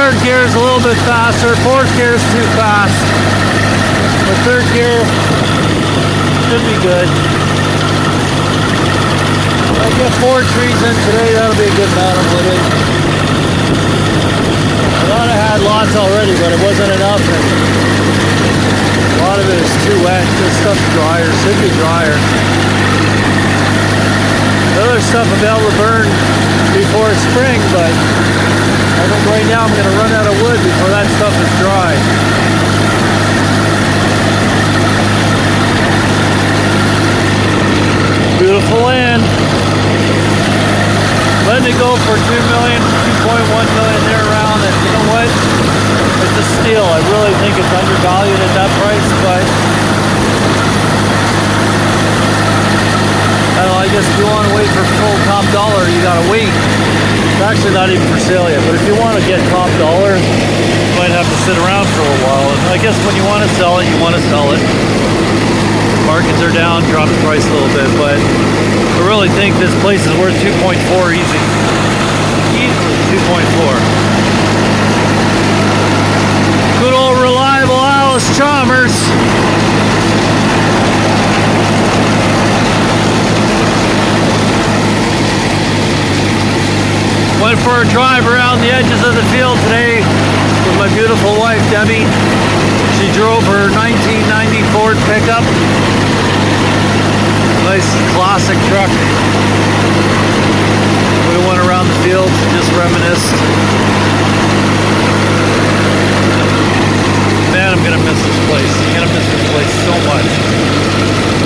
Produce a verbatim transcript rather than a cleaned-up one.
third gear is a little bit faster. Fourth gear is too fast. But third gear should be good. If I get four trees in today, that'll be a good amount of wood. I thought I had lots already, but it wasn't enough. And a lot of it is too wet. This stuff's drier. Should be drier. The other stuff I'll be able to burn before spring, but I think right now I'm going to run out of wood before that stuff is dry. Beautiful land. Letting it go for two million, two point one million there around, and you know what? It's a steal. I really think it's undervalued at that price, but I don't know, I guess if you want to wait for full top dollar, you gotta wait. It's actually not even for sale yet, but if you want to get top dollar, you might have to sit around for a while. And I guess when you want to sell it, you want to sell it. Markets are down, drop the price a little bit, but I really think this place is worth two point four easy. Easily two point four. Good old reliable Alice Chalmers. Went for a drive around the edges of the field today with my beautiful wife, Debbie. She drove her nineteen ninety Ford pickup. Nice classic truck. We went around the field, just reminisced. Man, I'm gonna miss this place. I'm gonna miss this place so much.